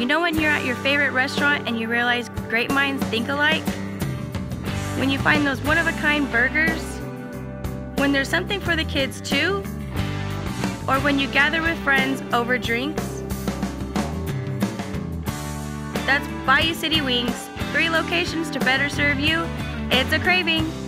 You know when you're at your favorite restaurant and you realize great minds think alike? When you find those one-of-a-kind burgers? When there's something for the kids too? Or when you gather with friends over drinks? That's Bayou City Wings, 3 locations to better serve you. It's a craving.